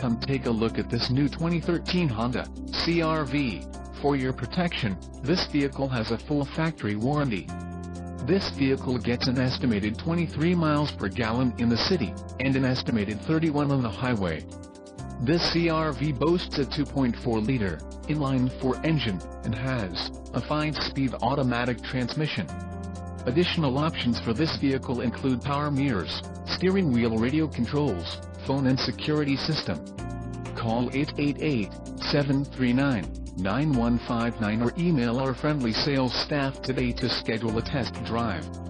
Come take a look at this new 2013 Honda CR-V. For your protection, this vehicle has a full factory warranty. This vehicle gets an estimated 23 miles per gallon in the city, and an estimated 31 on the highway. This CR-V boasts a 2.4-liter inline-4 engine, and has a 5-speed automatic transmission. Additional options for this vehicle include power mirrors, steering wheel radio controls, phone and security system. Call 888-739-9159 or email our friendly sales staff today to schedule a test drive.